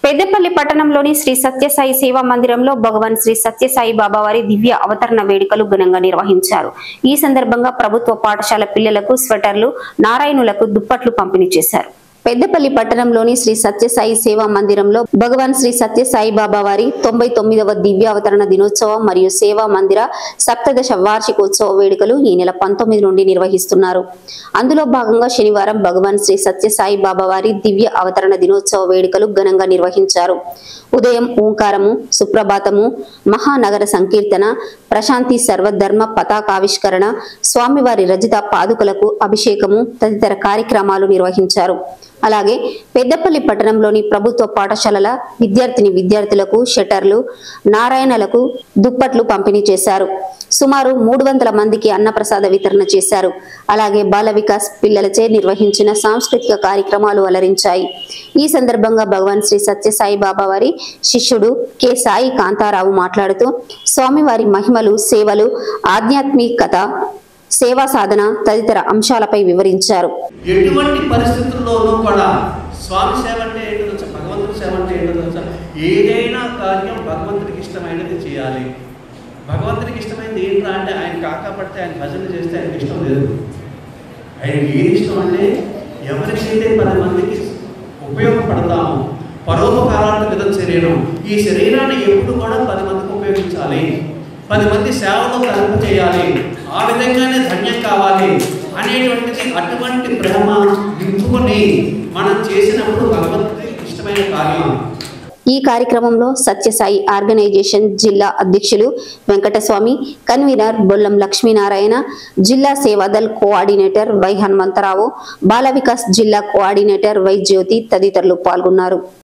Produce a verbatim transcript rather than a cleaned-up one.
పెద్దపల్లి పట్టణంలోని శ్రీ సత్యసాయి సేవా మందిరంలో భగవాన్ శ్రీ సత్యసాయి బాబా వారి దివ్య అవతరణ వేడుకలు ఘనంగా నిర్వహించారు. ఈ సందర్భంగా ప్రభుత్వ పాఠశాల పిల్లలకు స్వెటర్లు, నారాయణులకు దుప్పట్లు పంపిణీ చేశారు. పెద్దపల్లి పట్టణంలోని శ్రీ సత్యసాయి సేవా మందిరంలో భగవాన్ శ్రీ సత్యసాయి బాబా వారి తొంభై తొమ్మిదవ దివ్య అవతరణ దినోత్సవం మరియు సేవా మందిర సప్తదశ వార్షికోత్సవ వేడుకలు ఈ నెల పంతొమ్మిది నుండి నిర్వహిస్తున్నారు. అందులో భాగంగా శనివారం భగవాన్ శ్రీ సత్యసాయి బాబా వారి దివ్య అవతరణ దినోత్సవ వేడుకలు ఘనంగా నిర్వహించారు. ఉదయం ఓంకారము, సుప్రభాతము, మహానగర సంకీర్తన, ప్రశాంతి సర్వధర్మ పతాకావిష్కరణ, స్వామివారి రజిత పాదుకలకు అభిషేకము తదితర కార్యక్రమాలు నిర్వహించారు. అలాగే పెద్దపల్లి పట్టణంలోని ప్రభుత్వ పాఠశాలల విద్యార్థిని విద్యార్థులకు షటర్లు, నారాయణలకు దుప్పట్లు పంపిణీ చేశారు. సుమారు మూడు వందల మందికి అన్నప్రసాద వితరణ చేశారు. అలాగే బాల వికాస్ పిల్లలచే నిర్వహించిన సాంస్కృతిక కార్యక్రమాలు అలరించాయి. ఈ సందర్భంగా భగవాన్ శ్రీ సత్యసాయి బాబా వారి శిష్యుడు కె సాయి కాంతారావు మాట్లాడుతూ స్వామివారి మహిమలు, సేవలు, ఆధ్యాత్మికత, సేవా సాధన తదితర అంశాలపై వివరించారు. ఎటువంటి పరిస్థితుల్లోనూ కూడా స్వామి సేవ అంటే ఏంటో, భగవంతుడి సేవ అంటే ఏంటో, ఏదైనా కార్యం భగవంతుడికి ఇష్టమైనది చేయాలి. భగవంతుడికి ఇష్టమైనది ఏంట్రా అంటే ఆయన కాకపోతే ఆయన భజన చేస్తే ఆయనకి ఇష్టం లేదు. ఆయనకి ఏది ఇష్టం అంటే ఎవరికైతే పది మందికి ఉపయోగపడతాము, పరోపకారాలకు విధం శరీరం, ఈ శరీరాన్ని ఎప్పుడు కూడా పది మందికి ఉపయోగించాలి, పది మంది సేవలో కలుపు చేయాలి, ఆ విధంగానే ధన్యం కావాలి అనేటువంటిది, అటువంటి ప్రేమ నింపుకొని మనం చేసినప్పుడు భగవంతుడికి ఇష్టమైన కార్యం. ఈ కార్యక్రమంలో సత్యసాయి ఆర్గనైజేషన్ జిల్లా అధ్యక్షులు వెంకటస్వామి, కన్వీనర్ బొల్లం లక్ష్మీనారాయణ, జిల్లా సేవాదల్ కోఆర్డినేటర్ వై హనుమంతరావు, బాల వికాస్ జిల్లా కోఆర్డినేటర్ వై జ్యోతి తదితరులు పాల్గొన్నారు.